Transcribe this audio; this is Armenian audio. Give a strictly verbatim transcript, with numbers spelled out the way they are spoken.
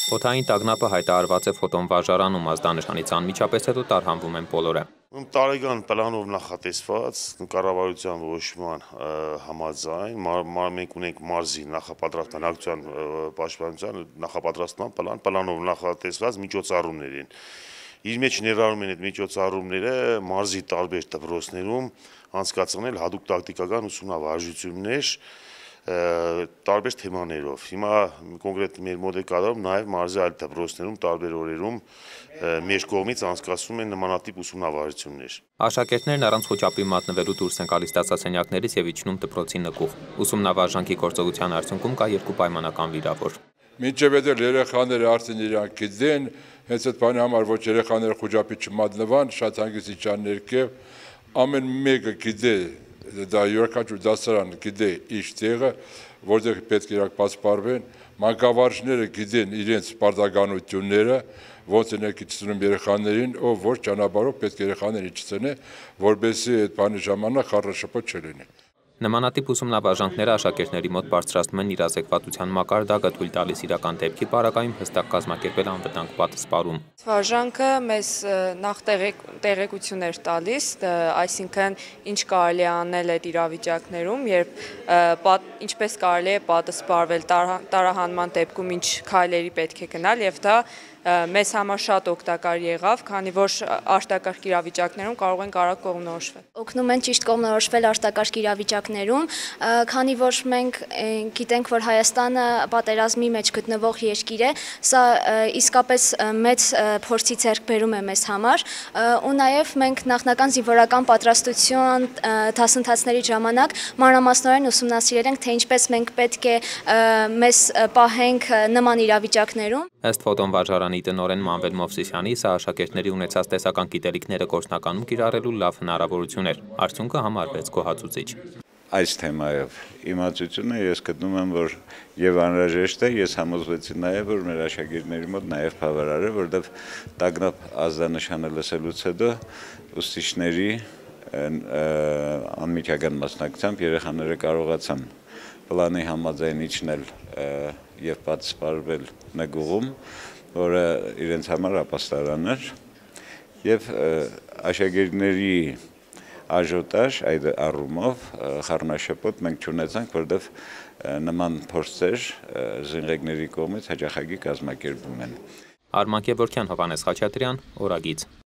Օդային տագնապը հայտարարված է ֆոտոն վարժարանում, ազդանշանից անմիջապես հետո տարհանվում են բոլորը։ Տարեկան պլանով նախատեսված կառավարության որոշման համաձայն մենք ունենք մարզի նախապատրաստական պաշտպանության նախապատրաստման պլան, պլանով նախատեսված միջոցառումներ են։ Իր մեջ ներառում են այդ միջոցառումները մարզի տարբեր դպրոցներում անցկացնել հատուկ տակտիկական ուսումնավարժություններ տարբեր թեմաներով։ Հիմա կոնկրետ մեր մոտ է կատարում նաև մարզի այլ դպրոցներում տարբեր օրերում մեր կողմից անցկացվում են նմանատիպ ուսումնավարություններ։ Աշակերտներն առանց խոճապի մատնվելու դուրս են գալիս դասասենյակներից եւ իջնում դպրոցի նկուղ։ Ուսումնավարժանքի գործողության արդյունքում կա երկու պայմանական վիրավոր։ Մինչև այդ երեխաները արդեն իրանք գիտեն, հենց այդ բանի համար ոչ երեխաները խոճապի չմատնվան, շատ հանգիստ իջան ներքև, ամեն մեկը գիտե դա յուրաքանչյուր դասարան գիտե իր տեղը, որտեղ պետք է իրանք պասպարվեն, մանկավարժները գիտեն իրենց պարտականությունները, ոնց են եկիցնում երեխաներին, ով որ ճանապարհով պետք է երեխաներին չցնե, որպեսզի այդ բանի ժամանակ խառնաշփոթ չլինի։ Նմանատիպ ուսումնավարժանքները աշակերտների մոտ բարձրացնում են իրազեկվածության մակարդակը, թույլ տալիս իրական դեպքի պարագայում հստակ կազմակերպել անվտանգ պատասպարում։ Վարժանքը մեզ նախ տեղեկություններ տալիս, այսինքն ինչ կարելի է անել այդ իրավիճակներում, երբ ինչպես կարելի է պատասպարվել տարահանման դեպքում ինչ քայլերի պետք է գնալ, եւ դա մեզ համար շատ օգտակար եղավ, քանի որ արտակարգ իրավիճակներում կարող են արագ կողմնորոշվել։ Օգնում են ճիշտ կողմնորոշվել արտակարգ իրավիճակներում, քանի որ մենք գիտենք, որ Հայաստանը պատերազմի մեջ գտնվող երկիր է, սա իսկապես մեծ փորձի ձեռքբերում է մեզ համար, ու նաև մենք նախնական զինվորական պատրաստություն դասընթացների ժամանակ մանրամասնորեն ուսումնասիրել ենք, թե ինչպես մենք պետք է մեզ պահենք նման իրավիճակներում։ Ըստ ֆոտոն վարժարանի տնօրեն Մանվել Մովսիսյանի, սա աշակերտների ունեցած տեսական գիտելիքները գործնականում կիրառելու լավ հնարավորություն էր։ Արդյունքը համարվեց գոհացուցիչ։ Այս թեմայով իմացությունը ես գտնում եմ, որ եւ անհրաժեշտ է, ես համոզվեցի նաեւ, որ մեր աշակերտների մոտ նաեւ բավարար է, որովհետեւ տագնապ ազդանշանը լսելուց հետո ուսուցիչների անմիջական մասնակցությամբ երեխաները կարողացան պլանի համաձայն իջնել եւ պատասպարվել նկուղում, որը իրենց համար ապաստարան էր, եւ աշակերտների աժոտաժ այդ առումով խառնաշփոթ մենք չունեցանք, որովհետեւ նման փորձեր զինղեկների կողմից հաճախակի կազմակերպվում են։ Արման Գևորգյան, Հովհաննես Խաչատրյան, Օրագիծ։